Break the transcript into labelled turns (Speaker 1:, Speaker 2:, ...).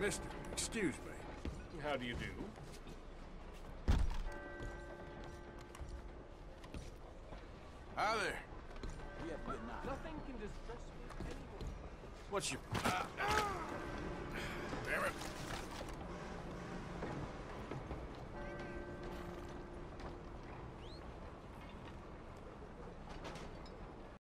Speaker 1: Mister, excuse me.
Speaker 2: How do you do?
Speaker 1: Hi there.
Speaker 2: Nothing can distress me anymore.
Speaker 1: What's your... Damn it.